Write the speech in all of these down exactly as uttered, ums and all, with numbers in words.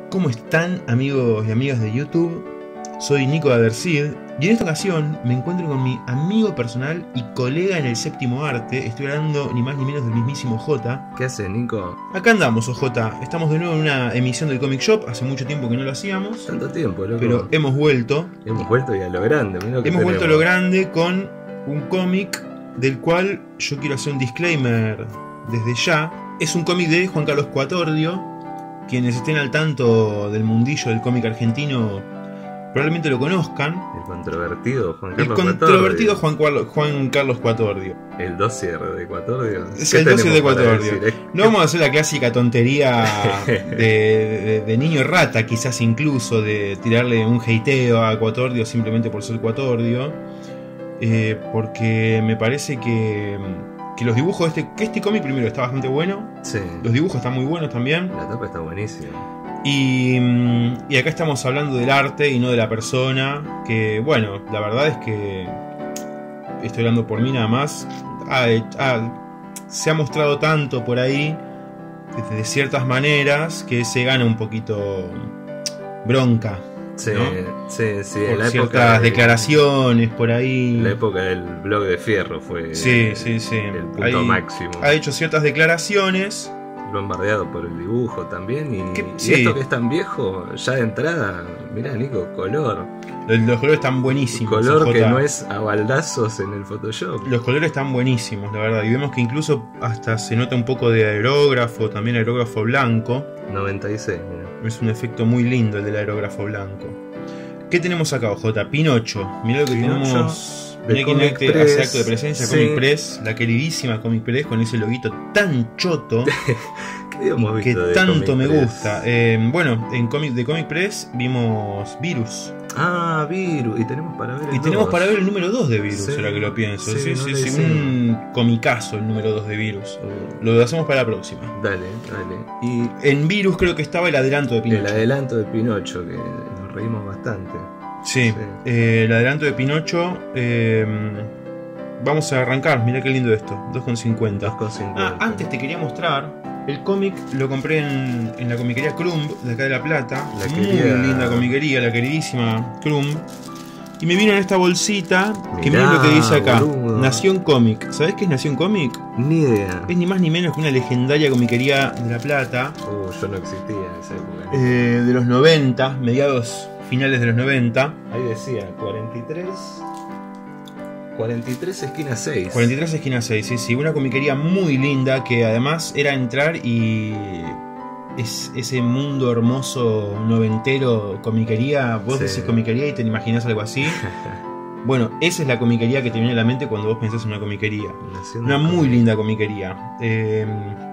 ¿Cómo están, amigos y amigas de YouTube? Soy Nico de Adercid y en esta ocasión me encuentro con mi amigo personal y colega en el séptimo arte. Estoy hablando ni más ni menos del mismísimo J. ¿Qué haces, Nico? Acá andamos, O J. Estamos de nuevo en una emisión del Comic Shop. Hace mucho tiempo que no lo hacíamos. Tanto tiempo, loco. Pero hemos vuelto. Hemos vuelto y a lo grande. Mirá lo que hemos tenemos. vuelto a lo grande con un cómic del cual yo quiero hacer un disclaimer desde ya. Es un cómic de Juan Carlos Cuatordio. Quienes estén al tanto del mundillo del cómic argentino probablemente lo conozcan. El controvertido Juan Carlos El controvertido Juan, Juan Carlos Cuatordio. El dossier de Cuatordio. Es el dossier de Cuatordio. No vamos a hacer la clásica tontería de, de, de niño rata, quizás incluso, de tirarle un hateo a Cuatordio simplemente por ser Cuatordio. Eh, porque me parece que, que los dibujos de este, que este cómic primero está bastante bueno. Sí. Los dibujos están muy buenos también. La tapa está buenísima. Y, y acá estamos hablando del arte y no de la persona. Que bueno, la verdad es que estoy hablando por mí nada más. Ah, ah, se ha mostrado tanto por ahí de, de ciertas maneras que se gana un poquito bronca. Sí, ¿no? sí, sí. Por en la ciertas época de, declaraciones por ahí. La época del blog de Fierro fue sí, sí, sí. el punto ahí máximo. Ha hecho ciertas declaraciones. Lo han bardeado por el dibujo también. Y, que, y sí. esto que es tan viejo, ya de entrada, mirá, Nico, color. Los, los colores están buenísimos. Color J. que no es a baldazos en el Photoshop. Los colores están buenísimos, la verdad. Y vemos que incluso hasta se nota un poco de aerógrafo, también aerógrafo blanco. noventa y seis, mira. Es un efecto muy lindo el del aerógrafo blanco. ¿Qué tenemos acá, J? Pinocho. Mirá lo que Pinocho, tenemos. de Mirá quién Comic hace Press. acto de presencia, Sí. Comic Press. La queridísima Comic Press con ese loguito tan choto. ¿Qué hemos que visto de tanto Comic me Press? gusta. Eh, bueno, en comic, de Comic Press vimos Virus. Ah, Virus. Y tenemos para ver el Y tenemos dos. para ver el número dos de Virus, Sí, ahora que lo pienso. sí, Sí, no sí, le sí. hicimos. Un comicazo el número dos de Virus. Uh, Lo hacemos para la próxima. Dale, dale. Y En Virus creo que estaba el adelanto de Pinocho. el adelanto de Pinocho, que nos reímos bastante. Sí, Sí. eh, el adelanto de Pinocho. eh, vamos a arrancar, mirá qué lindo esto. dos con cincuenta. dos con cincuenta. Ah, antes te quería mostrar. El cómic lo compré en, en la comiquería Crumb, de acá de La Plata. La Muy querida- linda comiquería, la queridísima Crumb. Y me vino en esta bolsita, que Mirá, mira lo que dice acá. boludo. Nación Comic. ¿Sabés qué es Nación Comic? Ni idea. Es ni más ni menos que una legendaria comiquería de La Plata. Uh, yo no existía en esa época. eh, de los noventa, mediados finales de los noventa. Ahí decía cuarenta y tres. cuarenta y tres esquina seis. cuarenta y tres esquina seis, sí, sí. Una comiquería muy linda que además era entrar y... Es ese mundo hermoso noventero, comiquería. Vos Sí. decís comiquería y te imaginás algo así. Bueno, esa es la comiquería que te viene a la mente cuando vos pensás en una comiquería. Nación Una de muy cómic. linda comiquería. Eh,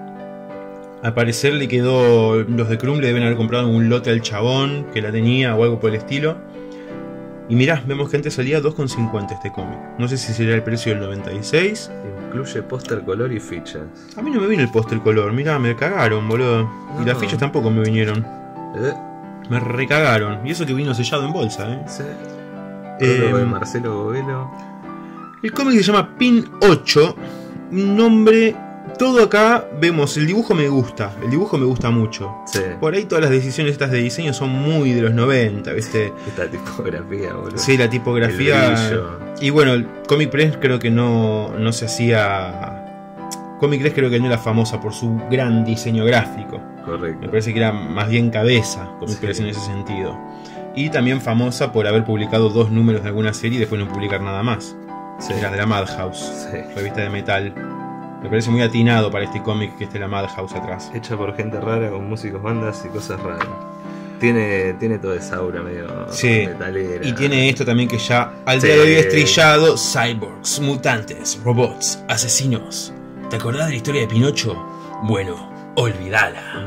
al parecer le quedó. Los de Crumb le deben haber comprado un lote al chabón que la tenía o algo por el estilo. Y mirá, vemos que antes salía dos con cincuenta este cómic. No sé si sería el precio del noventa y seis. Incluye póster, color y fichas. A mí no me vino el póster color, mirá, me cagaron, boludo. Y No. las fichas tampoco me vinieron. Eh, Me recagaron. Y eso que vino sellado en bolsa, eh. sí. Eh, Prólogo de Marcelo Govelo. El cómic se llama Pin ocho. Un nombre. Todo acá vemos, el dibujo me gusta. El dibujo me gusta mucho. Sí. Por ahí todas las decisiones estas de diseño son muy de los noventa, ¿viste? Esta tipografía, boludo. Sí, la tipografía. El brillo. Y bueno, el Comic Press creo que no, no se hacía. Comic Press creo que no era famosa por su gran diseño gráfico. Correcto. Me parece que era más bien cabeza Comic Sí. Press en ese sentido. Y también famosa por haber publicado dos números de alguna serie y después no publicar nada más. Sí. Era de la Madhouse, Sí. revista de metal. Me parece muy atinado para este cómic que esté la Madhouse atrás. Hecha por gente rara con músicos, bandas y cosas raras. Tiene, tiene toda esa aura medio Sí. metalera. Y tiene esto también que ya al Sí. día de hoy es trillado: cyborgs, mutantes, robots, asesinos. ¿Te acordás de la historia de Pinocho? Bueno, olvidala.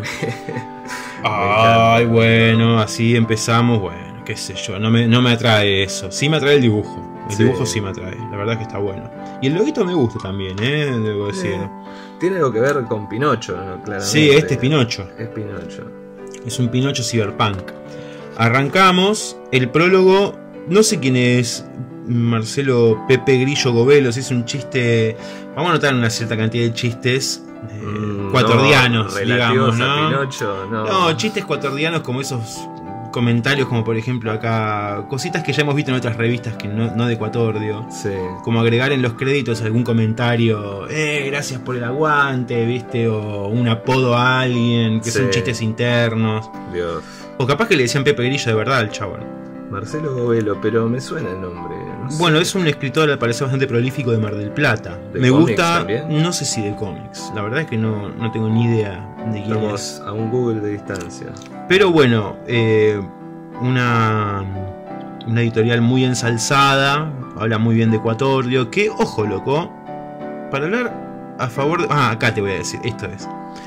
Ay, bueno, así empezamos. Bueno, qué sé yo, no me, no me atrae eso. Sí me atrae el dibujo. El Sí. dibujo sí me atrae, la verdad que está bueno. Y el loguito me gusta también, eh, debo decir. Eh, tiene algo que ver con Pinocho, ¿no? Claramente. Sí, este es Pinocho. Es Pinocho. Es un Pinocho cyberpunk. Arrancamos. El prólogo. No sé quién es Marcelo Pepe Grillo Govelo. Si es un chiste. Vamos a notar una cierta cantidad de chistes eh, Mm, cuatordianos, no, digamos, relativos a ¿no? Pinocho, no. No, chistes cuatordianos como esos comentarios, como por ejemplo acá, cositas que ya hemos visto en otras revistas que no, no de Cuatordio. Sí. Como agregar en los créditos algún comentario, eh, gracias por el aguante, viste, o un apodo a alguien, que Sí. son chistes internos. Dios. O capaz que le decían Pepe Grillo de verdad al chabón. Marcelo Govelo, pero me suena el nombre. No sé. Bueno, es un escritor al parecer bastante prolífico de Mar del Plata. ¿De Me cómics gusta, también? no sé si de cómics, la verdad es que no, no tengo ni idea de quién es. Estamos a un Google de distancia. Pero bueno, eh, una, una editorial muy ensalzada, habla muy bien de Cuatordio, que, ojo loco, para hablar a favor de... Ah, acá te voy a decir, esto es.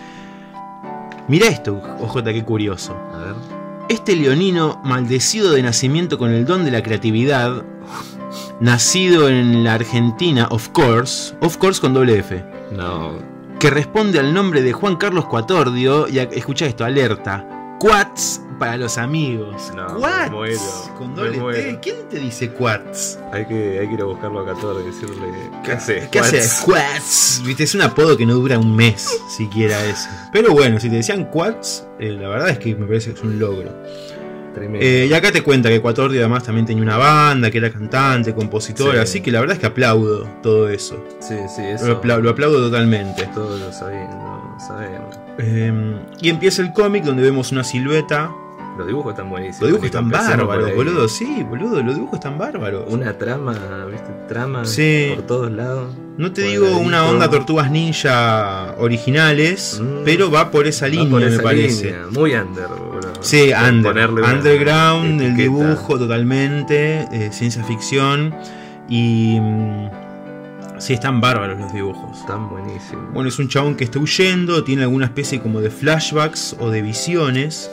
Mirá esto, ojota, qué curioso. A ver. Este leonino maldecido de nacimiento con el don de la creatividad, nacido en la Argentina, of course, of course con doble F, No. que responde al nombre de Juan Carlos Cuatordio, y a- escucha esto, alerta, Quats para los amigos. No, me Quats muero, con me doble T. muero. ¿Quién te dice Quats? Hay que, hay que ir a buscarlo a Cator y decirle. ¿Qué haces? ¿Qué haces? Quats. Viste, es un apodo que no dura un mes, siquiera ese. Pero bueno, si te decían Quats, eh, la verdad es que me parece que es un logro. Tremendo. Eh, y acá te cuenta que Cuatordio además también tenía una banda, que era cantante, compositor, Sí. así que la verdad es que aplaudo todo eso. Sí, sí, eso. Lo, apla- lo aplaudo totalmente. Todos lo sabían, lo sabemos. Eh, y empieza el cómic donde vemos una silueta. Los dibujos están buenísimos. Los dibujos están Empecemos por bárbaros, ahí. boludo. Sí, boludo, los dibujos están bárbaros. Una trama, ¿viste? Trama Sí. por todos lados. No te Cuadradito. digo una onda Tortugas Ninja originales, Mm. pero va por esa Va línea, por me esa parece. línea, muy under, boludo. Sí, Por under, ponerle una underground, el etiqueta. dibujo totalmente, eh, ciencia ficción. Y mm, sí, están bárbaros los dibujos. Están buenísimos. Bueno, es un chabón que está huyendo, tiene alguna especie como de flashbacks o de visiones.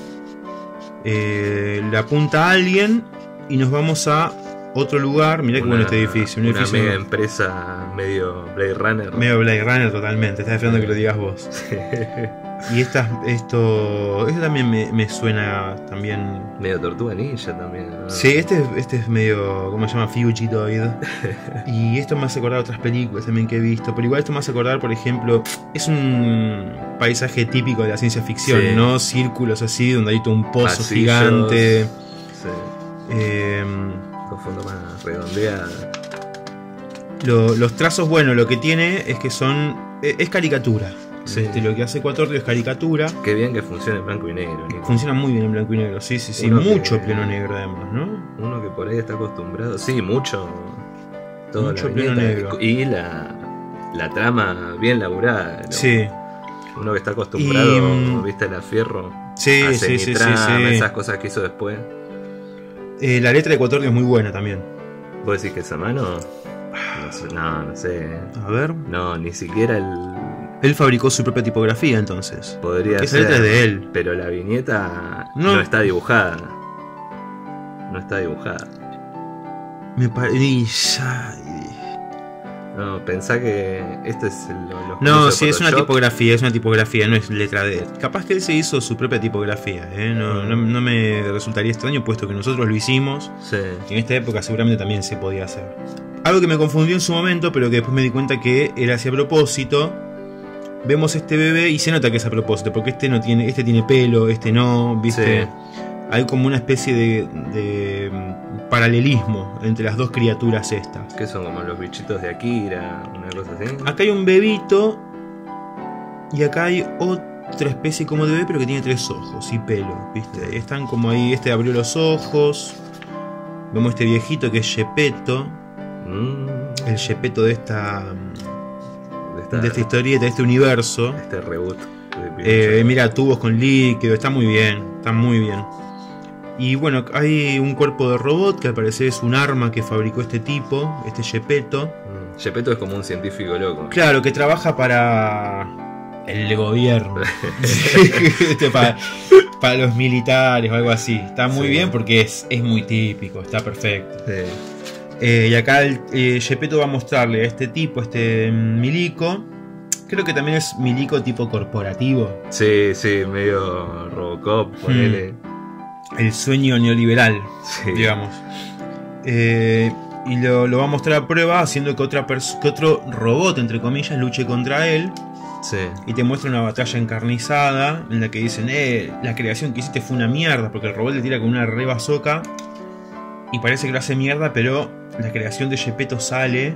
Eh, le apunta a alguien y nos vamos a otro lugar. Mirá que bueno este edificio. Un Una edificio mega empresa medio Blade Runner. medio Blade Runner totalmente. Estaba esperando que lo digas vos. Y estas, esto, esto también me, me suena también. medio Tortuga Ninja también, ¿no? Sí, este, este es medio, ¿cómo se llama? Fugitoid. Y esto me hace acordar a otras películas también que he visto. Pero igual esto me hace acordar, por ejemplo, es un paisaje típico de la ciencia ficción, Sí. ¿no? Círculos así, donde hay todo un pozo Pasillos. gigante. Sí, Eh, con fondo más redondeada. lo- los trazos, bueno, lo que tiene es que son. eh, Es caricatura. Sí. Este, lo que hace Cuatordio es caricatura. Qué bien que funciona en blanco y negro, Nico. Funciona muy bien en blanco y negro, sí, sí, sí. Uno Mucho que- pleno negro además, ¿no? Uno que por ahí está acostumbrado. Sí, mucho. Toda Mucho la pleno viñeta. negro. Y la, la trama bien laburada. ¿no? Sí, Uno que está acostumbrado, Y, mm, viste, a la Fierro. sí, a sí, sí, sí, Cenitrama, sí. esas cosas que hizo después. Eh, la letra de Cuatordio es muy buena también. ¿Vos decís que es a mano? No sé, no, no sé. A ver. No, ni siquiera el. Él fabricó su propia tipografía entonces. Podría Esa ser. letra es de él. Pero la viñeta No. no, está dibujada. No está dibujada. Me parece. No, pensá que este es el, lo- los No, cursos sí, de es una Photoshop. tipografía, es una tipografía, no es letra de él. Capaz que él se hizo su propia tipografía, ¿eh? no, no, no me resultaría extraño puesto que nosotros lo hicimos. Sí. En esta época seguramente también se podía hacer. Algo que me confundió en su momento, pero que después me di cuenta que era así a propósito. Vemos este bebé y se nota que es a propósito, porque este no tiene, este tiene pelo, este no, ¿viste? Sí. Hay como una especie de, de mm, paralelismo entre las dos criaturas estas. Que son como los bichitos de Akira, una cosa así. Acá hay un bebito y acá hay otra especie como de bebé, pero que tiene tres ojos y pelo, ¿viste? Están como ahí, este abrió los ojos. Vemos este viejito que es Gepetto, Mm, el Gepetto de esta, de, esta- de esta historieta, de este universo. este reboot de Pinocho. Eh, mira, tubos con líquido, está muy bien, está muy bien. Y bueno, hay un cuerpo de robot que al parecer es un arma que fabricó este tipo, este Gepetto. Mm, Gepetto es como un científico loco. Claro, que trabaja para el gobierno. Este, para, para los militares o algo así. Está muy Sí. bien porque es, es muy típico, está perfecto. Sí. Eh, y acá el eh, Gepetto va a mostrarle a este tipo, este mm, milico. Creo que también es milico tipo corporativo. Sí, sí, medio Robocop, ponele. El sueño neoliberal, Sí. digamos. Eh, y lo, lo va a mostrar a prueba haciendo que, otra pers- que otro robot, entre comillas, luche contra él. Sí. y te muestra una batalla encarnizada en la que dicen, eh, la creación que hiciste fue una mierda, porque el robot le tira con una re bazooka y parece que lo hace mierda, pero la creación de Gepetto sale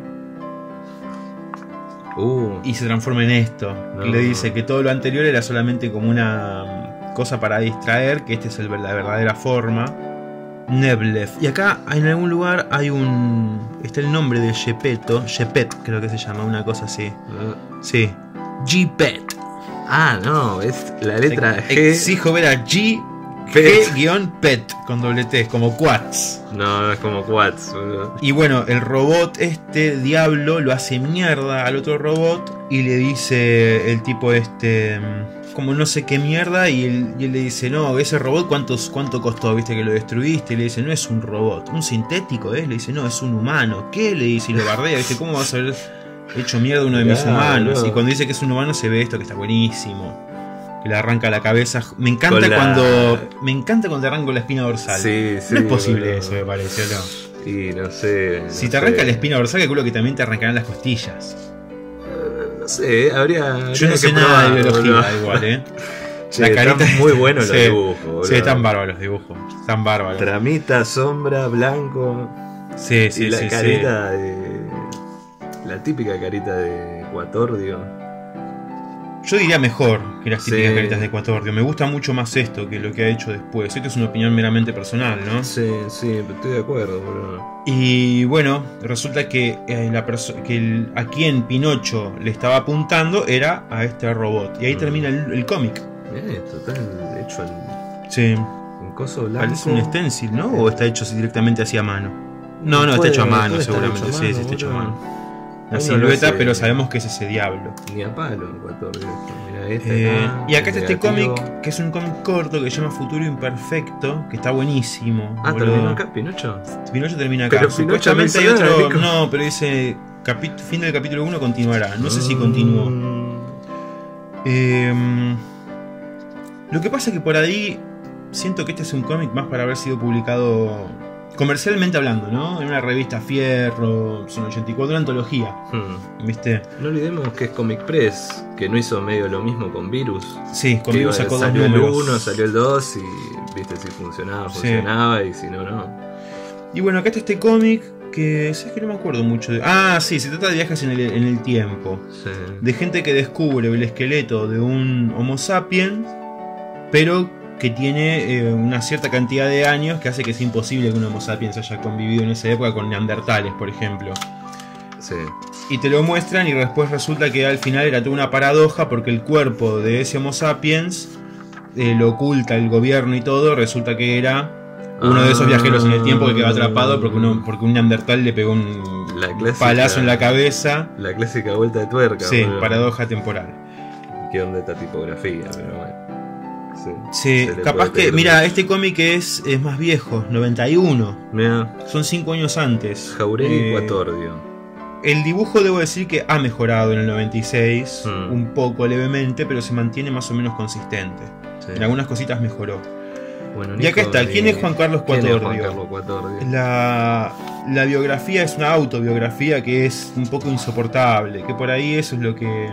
Uh, y se transforma en esto. No. Y le dice que todo lo anterior era solamente como una cosa para distraer, que esta es el, la verdadera forma. Neblev. Y acá en algún lugar hay un... está el nombre de Gepetto, Gepet creo que se llama, una cosa así. uh. Sí. Gepet. Ah, no, es la letra G. Exijo ver a G Pet. G-Pet con doble T, como Quats. No, no es como Quats, boludo. Y bueno, el robot este, Diablo, lo hace mierda al otro robot y le dice el tipo este, como no sé qué mierda, y él, y él le dice, no, ese robot cuántos, cuánto costó, viste que lo destruiste, y le dice, no es un robot, un sintético, ¿eh? Le dice, no, es un humano. ¿Qué? Le dice, y lo bardea, dice, ¿cómo vas a haber hecho mierda uno de mis Claro, humanos? no. Y cuando dice que es un humano se ve esto que está buenísimo. Que le arranca la cabeza. Me encanta Con la- cuando. Me encanta cuando te arranco la espina dorsal. Sí, sí. No es posible boludo. eso, me parece, ¿o no? Y no sé. Si no te arranca sé. la espina dorsal, calculo que también te arrancarán las costillas. Eh, No sé, habría. Yo habría no sé que nada de probarlo, biología, boludo. igual, ¿eh? Che, La carita- están muy buenos los Sí, dibujos, boludo. Sí, están bárbaros los dibujos. Están bárbaros. Tramita, sombra, blanco. Sí, sí, y la sí. carita de. La típica carita de Quatordio. sí. Yo diría mejor que las típicas Sí. caritas de Ecuatordio. Me gusta mucho más esto que lo que ha hecho después. Esto es una opinión meramente personal, ¿no? Sí, sí, estoy de acuerdo, boludo. Y bueno, resulta que, eh, la perso- que el- a quien Pinocho le estaba apuntando era a este robot. Y ahí Mm. termina el, el cómic. Mirá esto, está hecho en, Sí. en coso blanco. Parece un stencil, ¿no? ¿O está hecho directamente así a mano? No, no, Puede- está hecho a mano, puede estar seguramente. hecho a Sí, sí, mano, está hecho a boludo. mano. La Ahí no lo silueta, hace- pero sabemos que es ese diablo. Ni a palo en Quatordio esto. Mirá este. Eh, ah, y acá está este negativo. cómic, que es un cómic corto que se llama Futuro Imperfecto, que está buenísimo. Ah, boludo. terminó acá, Pinocho. Pinocho termina acá. Pero Pinocho no Supuestamente hay hizo nada, otro. Nico. No, pero dice capi- fin del capítulo uno continuará. No sé si continuó. Mm, Eh, lo que pasa es que por ahí siento que este es un cómic más para haber sido publicado comercialmente hablando, ¿no? En una revista Fierro, Son ochenta y cuatro, una antología, hmm. ¿viste? No olvidemos que es Comic Press, que no hizo medio lo mismo con Virus. Sí, Que conmigo iba- sacó dos salió el números. uno, salió el dos y viste si funcionaba, Sí. funcionaba y si no, no. Y bueno, acá está este cómic que, ¿sabes que no me acuerdo mucho de? Ah, sí, se trata de viajes en el, en el tiempo. Sí. De gente que descubre el esqueleto de un Homo sapiens, pero que tiene eh, una cierta cantidad de años que hace que sea imposible que un Homo sapiens haya convivido en esa época con neandertales, por ejemplo. Sí. Y te lo muestran y después resulta que al final era toda una paradoja porque el cuerpo de ese Homo sapiens eh, lo oculta el gobierno y todo, resulta que era uno de esos viajeros en el tiempo que quedó atrapado porque, uno, porque un neandertal le pegó un La clásica- palazo en la cabeza. La clásica vuelta de tuerca. Sí, boludo. paradoja temporal. ¿Qué onda esta tipografía? Pero bueno. Sí, Sí, se le capaz puede que, pedir mira, mucho. este cómic es, es más viejo, noventa y uno. Mira, Son cinco años antes. Jauregui Eh, Quatordio. El dibujo debo decir que ha mejorado en el noventa y seis, Mm. un poco levemente, pero se mantiene más o menos consistente. Sí. En algunas cositas mejoró. Bueno, Y acá Nico, está, ¿quién y- es Juan Carlos ¿quién es Quatordio? Juan Carlos Quatordio? La, la biografía es una autobiografía que es un poco insoportable, que por ahí eso es lo que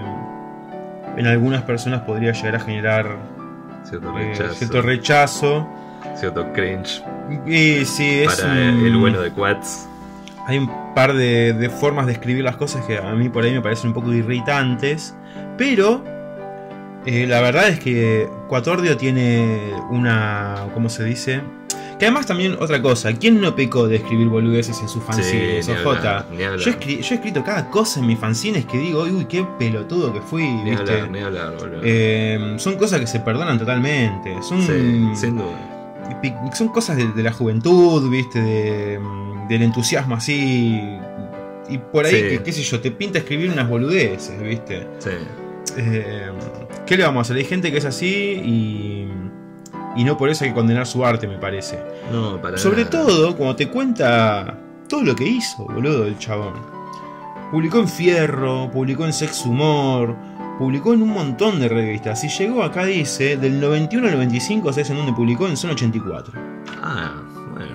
en algunas personas podría llegar a generar Cierto eh, rechazo. cierto rechazo. Cierto cringe. Y sí, es Para un- el bueno de Quats. Hay un par de, de formas de escribir las cosas que a mí por ahí me parecen un poco irritantes, pero eh, la verdad es que Quatordio tiene una, ¿cómo se dice? Que además también otra cosa, ¿quién no pecó de escribir boludeces en sus fanzines, ni O J? hablar, ni hablar. Yo, escri- yo he escrito cada cosa en mis fanzines que digo, uy, qué pelotudo que fui, Ni ¿viste? hablar, ni hablar, boludo. Eh, son cosas que se perdonan totalmente, son... Sí, sin duda. pi- son cosas de, de la juventud, ¿viste? De, mm, del entusiasmo así. Y por ahí, Sí. que, qué sé yo, te pinta escribir unas boludeces, ¿viste? Sí. Eh, ¿Qué le vamos a hacer? Hay gente que es así y. Y no por eso hay que condenar su arte, me parece. No, para Sobre nada. todo cuando te cuenta todo lo que hizo, boludo, el chabón. Publicó en Fierro, publicó en Sex Humor, publicó en un montón de revistas. Y llegó acá, dice, del noventa y uno al noventa y cinco, ¿sabes en dónde publicó? En Son ochenta y cuatro. Ah, bueno.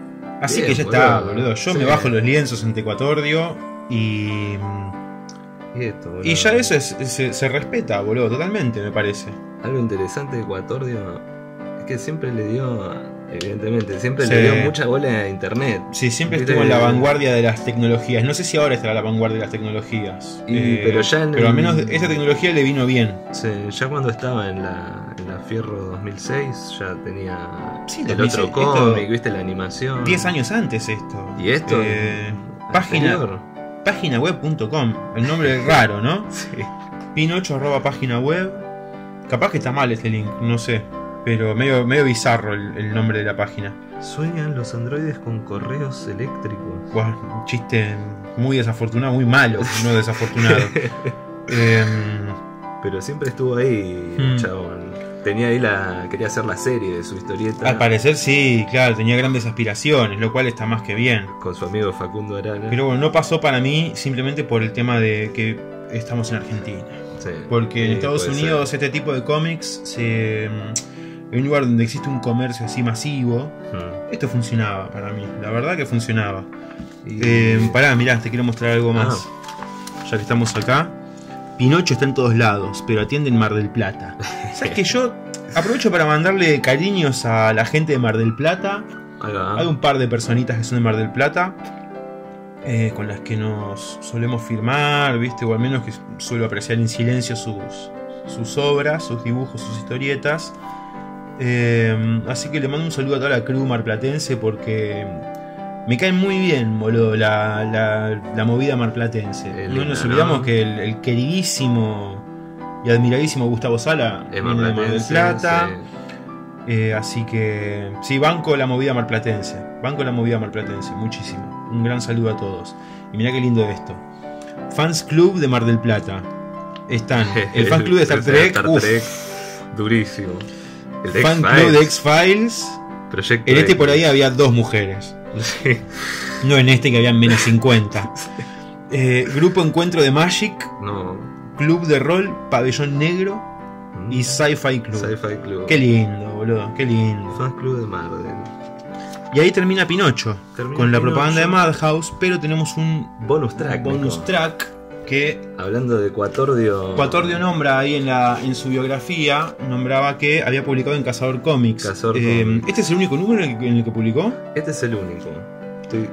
Así Bien, que ya está, boludo. boludo. Yo Sí. me bajo los lienzos ante Quatordio y. Y esto, boludo. Y ya eso es, se, se respeta, boludo, totalmente, me parece. Algo interesante de Ecuatordio es que siempre le dio, evidentemente, siempre Sí. le dio mucha bola a internet. Sí, siempre ¿Viste? estuvo en la vanguardia de las tecnologías. No sé si ahora estará a la vanguardia de las tecnologías. Y- pero ya en pero al el- menos esa tecnología le vino bien. Sí, ya cuando estaba en la, en la Fierro dos mil seis ya tenía Sí, el dos mil seis, otro cómic, esto- viste la animación. Diez años antes esto. Y esto, Eh, anterior. página, página web punto com. El nombre es raro, ¿no? Sí. Pinocho arroba página web. Capaz que está mal este link, no sé. Pero medio, medio bizarro el, el nombre de la página. Sueñan los androides con correos eléctricos. Buah, un chiste muy desafortunado, muy malo, no desafortunado. Em, Pero siempre estuvo ahí, Hmm. chabón. Tenía ahí la. Quería hacer la serie de su historieta. al parecer sí, claro, tenía grandes aspiraciones, lo cual está más que bien. Con su amigo Facundo Arana. Pero bueno, no pasó para mí simplemente por el tema de que estamos en Argentina. Sí. Porque en Sí, Estados puede Unidos ser. este tipo de cómics, se, en un lugar donde existe un comercio así masivo, Hmm. esto funcionaba para mí, la verdad que funcionaba. Y- Eh, pará, mirá, te quiero mostrar algo más. Ya que estamos acá. Pinocho está en todos lados, pero atiende en Mar del Plata. ¿Sabes que yo aprovecho para mandarle cariños a la gente de Mar del Plata? Ahí va. Hay un par de personitas que son de Mar del Plata, eh, con las que nos solemos firmar, ¿viste? O al menos que suelo apreciar en silencio sus, sus obras, sus dibujos, sus historietas. Eh, así que le mando un saludo a toda la crew marplatense porque me cae muy bien, boludo, la, la, la movida marplatense. Es No nos linda, olvidamos ¿no? que el, el queridísimo y admiradísimo Gustavo Sala Es viene de Mar del marplatense, Plata. sí. Eh, así que sí, banco la movida marplatense. Banco la movida marplatense, muchísimo. Un gran saludo a todos. Y mirá qué lindo esto. Fans Club de Mar del Plata. Están el Fan Club de Star Trek, Star uf, Trek, durísimo. El de Fan X-Files, Club de X-Files. Proyecto En este X. por ahí había dos mujeres. Sí. No en este que habían menos cincuenta. Eh, Grupo Encuentro de Magic, No. Club de Rol, Pabellón Negro y Sci-Fi Club. Sci-Fi Club. Qué lindo, boludo, qué lindo. Fans Club de Marvel. Y ahí termina Pinocho, Termina con la Pinocho. propaganda de Madhouse, pero tenemos un Bonus track. bonus Nico. track que Hablando de Ecuatordio. Cuatordio nombra ahí en, la, en su biografía, nombraba que había publicado en Cazador Comics. Cazador Eh, Comics. ¿Este es el único número en el, que, en el que publicó? Este es el único. Estoy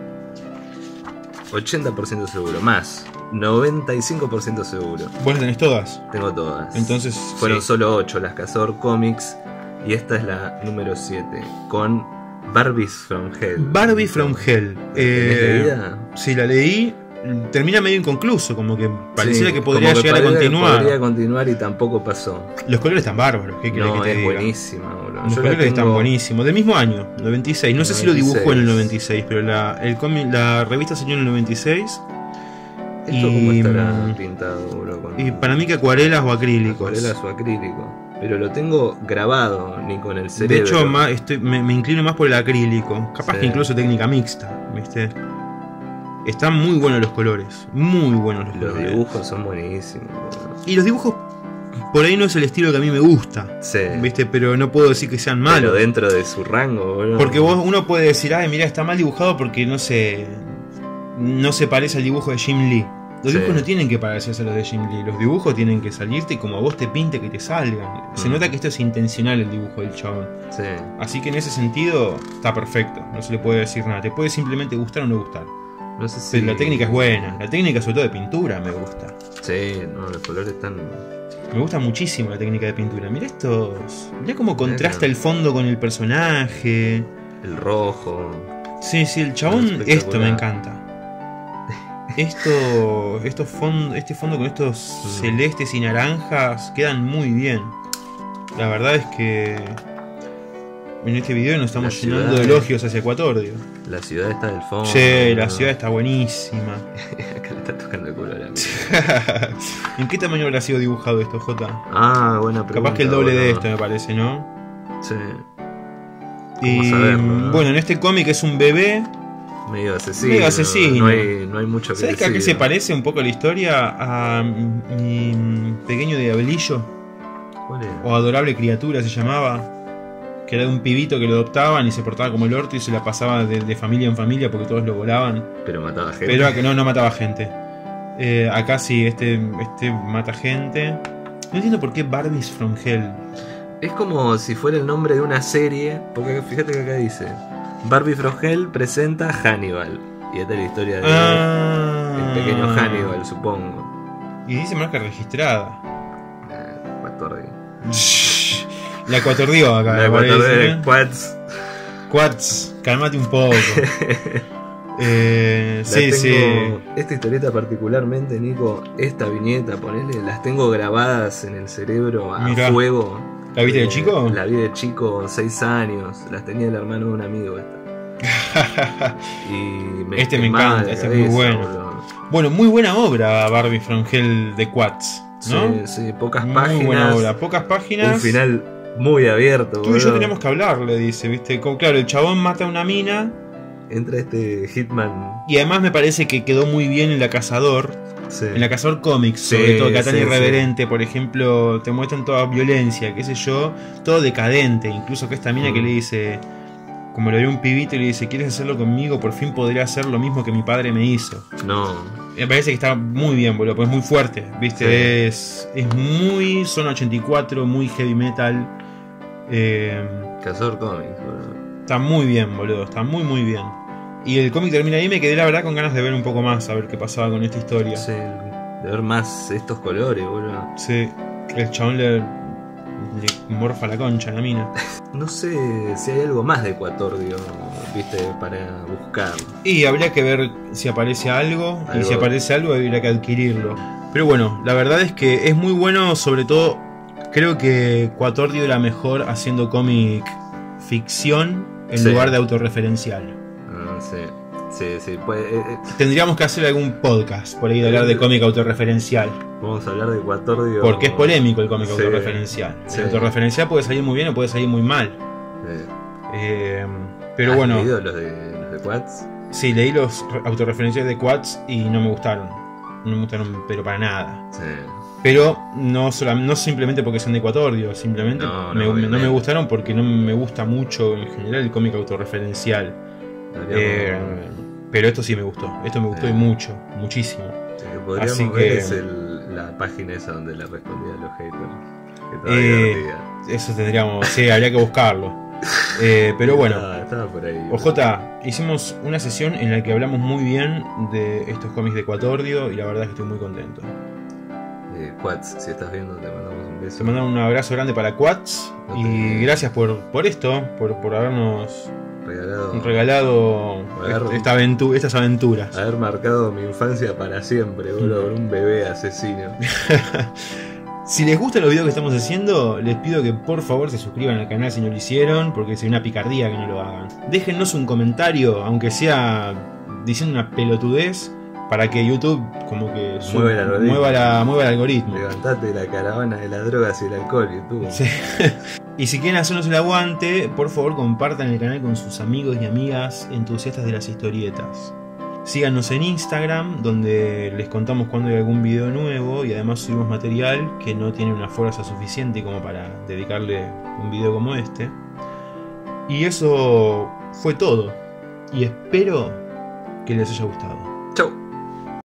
ochenta por ciento seguro. Más. noventa y cinco por ciento seguro. ¿Vos las tenés todas? Tengo todas. Entonces, Fueron sí. solo ocho las Cazador Comics. Y esta es la número siete. Con Barbies from Hell. Barbie from Hell. ¿Tenés Eh, leída? sí, la leí. Termina medio inconcluso, como que pareciera Sí, que podría como que llegar a podría- continuar. Podría continuar y tampoco pasó. Los colores están bárbaros, ¿qué querés No, que te es diga? buenísima, boludo. Los Yo la colores están tengo- buenísimos. Del mismo año, noventa y seis. No sé si lo dibujó en el noventa y seis. noventa y seis, pero la, el cómic- la revista salió en el noventa y seis. ¿Esto cómo Y, estará mm, pintado, boludo? Con Y para mí que acuarelas o acrílicos. acuarelas o acrílico. Pero lo tengo grabado, ni con el De cerebro. hecho, ma- estoy- me, me inclino más por el acrílico. Capaz Sí. que incluso técnica mixta, ¿viste? Están muy buenos los colores. Muy buenos los, Los colores. dibujos son buenísimos, boludo. Y los dibujos, por ahí no es el estilo que a mí me gusta. Sí. ¿Viste? Pero no puedo decir que sean Pero malos. dentro de su rango, boludo. Porque vos, uno puede decir, ay, mira, está mal dibujado porque no se. No se parece al dibujo de Jim Lee. Los Sí. dibujos no tienen que parecerse a los de Jim Lee. Los dibujos tienen que salirte como a vos te pinte que te salgan. Se Mm. nota que esto es intencional el dibujo del chabón. Sí. Así que en ese sentido está perfecto. No se le puede decir nada. Te puede simplemente gustar o no gustar. No sé si. Pero la técnica es buena. La técnica, sobre todo de pintura, me gusta. Sí, no, los colores están. Me gusta muchísimo la técnica de pintura. Mira estos. Mira cómo contrasta Mira. el fondo con el personaje. El rojo. Sí, sí, el chabón, Espectacular. esto me encanta. Esto, estos fond- este fondo con estos Mm. celestes y naranjas quedan muy bien. La verdad es que en este video nos estamos La llenando ciudad- de elogios hacia Ecuatorio. La ciudad está del fondo. Che, la ¿no? ciudad está buenísima. Acá le está tocando el culo a la mía. ¿En qué tamaño habrá sido dibujado esto, Jota? Ah, buena pregunta. Capaz que el doble de boludo. esto, me parece, ¿no? Sí. Y saberlo, ¿no? bueno, en este cómic es un bebé. Medio asesino. Medio asesino. No hay, no hay mucho que ¿Sabes que a qué decir. se parece un poco la historia? A mi pequeño diablillo, ¿Cuál era? o adorable criatura se llamaba, que era de un pibito que lo adoptaban y se portaba como el orto y se la pasaba de, de familia en familia porque todos lo volaban, Pero mataba gente. pero a que no, no mataba gente. Eh, acá sí, este, este mata gente. No entiendo por qué Barbies from Hell. Es como si fuera el nombre de una serie, porque fíjate que acá dice Barbie from Hell presenta Hannibal. Y esta es la historia de ah, el pequeño Hannibal, supongo. Y dice marca registrada. Eh, Cuatordio. La cuatordio acá. La Cuatordio de Quads. Quads, calmate un poco. eh, sí, tengo, sí. Esta historieta particularmente, Nico, esta viñeta, ponele, las tengo grabadas en el cerebro a Mirá. fuego. ¿La viste de Eh, chico? La vi de chico, seis años. Las tenía el hermano de un amigo esta. Y me Este me quemaba encanta, la este es muy cabeza, bueno. boludo. Bueno, muy buena obra Barbie from Hell de Quads, ¿no? Sí, sí, pocas muy páginas. buena obra, pocas páginas. Un final muy abierto, Tú y yo boludo. tenemos que hablar, le dice, ¿viste? Como, claro, el chabón mata a una mina. Entra este Hitman. Y además me parece que quedó muy bien en La Cazador. Sí. En La Cazador Comics, Sí, sobre todo, que tan sí, irreverente, por ejemplo, te muestran toda violencia, qué sé yo, todo decadente, incluso que esta mina Mm. que le dice, como le ve un pibito y le dice, ¿quieres hacerlo conmigo? Por fin podré hacer lo mismo que mi padre me hizo. No. Me parece que está muy bien, boludo, pues es muy fuerte, ¿viste? Sí. Es, es muy zona ochenta y cuatro, muy heavy metal. Eh, Cazador Comics, boludo. está muy bien, boludo, está muy muy bien. Y el cómic termina ahí, me quedé la verdad con ganas de ver un poco más, a ver qué pasaba con esta historia. Sí, de ver más estos colores, boludo. Sí, el chabón le, le morfa la concha a la mina. No sé si hay algo más de Cuatordio, viste, para buscar. Y habría que ver si aparece algo, y Algo. si aparece algo habría que adquirirlo. Pero bueno, la verdad es que es muy bueno, sobre todo creo que Cuatordio era mejor haciendo cómic ficción en Sí. lugar de autorreferencial. Ah, sí, sí, sí. Pues, eh, eh, Tendríamos que hacer algún podcast por ahí de hablar de cómic autorreferencial. vamos a hablar de Cuatordio. Porque es polémico el cómic Sí, autorreferencial. sí. El autorreferencial puede salir muy bien o puede salir muy mal. Eh, Eh, pero ¿has bueno, leído los de, los de Quads? sí, leí los re- autorreferenciales de Quads y no me gustaron. No me gustaron, pero para nada. Sí. Pero no, solam- no simplemente porque son de Cuatordio, simplemente No, no, me- me- no, obviamente. me gustaron porque no me gusta mucho en general el cómic autorreferencial. Eh, pero esto sí me gustó. Esto me gustó Sí. y mucho, muchísimo. Lo que podríamos así ver que- es el- la página esa donde le respondía a los haters. Que estaba Eh, divertida. Eso tendríamos, sí, habría que buscarlo. Eh, pero bueno. Estaba, estaba por ahí. O J, hicimos una sesión en la que hablamos muy bien de estos cómics de Cuatordio y la verdad es que estoy muy contento. Eh, Quads, si estás viendo, te mandamos un beso. Te mandamos un abrazo grande para Quats No te- y gracias por, por esto, por, por habernos Regalado. regalado Agarro. esta aventu- estas aventuras. Haber marcado mi infancia para siempre, boludo, con un bebé asesino. Si les gustan los videos que estamos haciendo, les pido que por favor se suscriban al canal si no lo hicieron, porque sería una picardía que no lo hagan. Déjennos un comentario, aunque sea diciendo una pelotudez, para que YouTube como que su- Mueva el algoritmo. mueva, la- mueva el algoritmo. Levantate de la caravana de las drogas y el alcohol, YouTube. Sí. Y si quieren hacernos el aguante, por favor compartan el canal con sus amigos y amigas entusiastas de las historietas. Síganos en Instagram, donde les contamos cuando hay algún video nuevo y además subimos material que no tiene una fuerza suficiente como para dedicarle un video como este. Y eso fue todo. Y espero que les haya gustado.